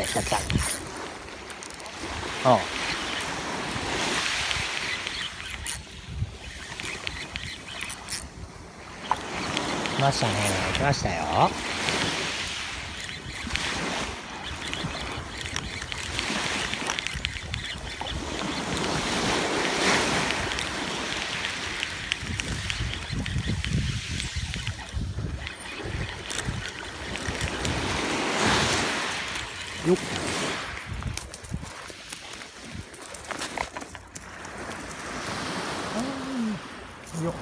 た来た来た。ああ。来ましたね。来ましたよ。よっ。よ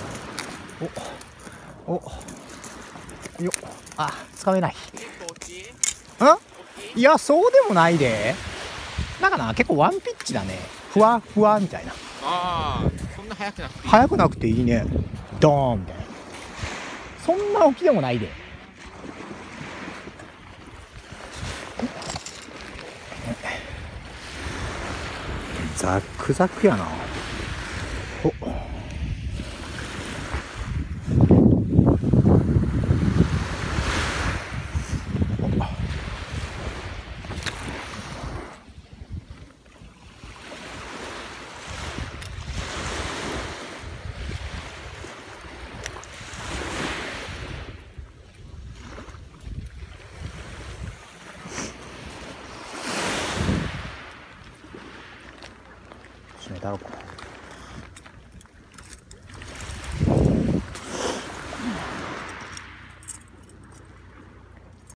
およあ、つかめない。いや、そうでもないで。なんかな、結構ワンピッチだね。ふわふわみたいな。 ああ、そんな速くなくていい。 速くなくていいね。ドーンみたいな。そんな大きでもないで。ザックザクやな。お閉めたろこ。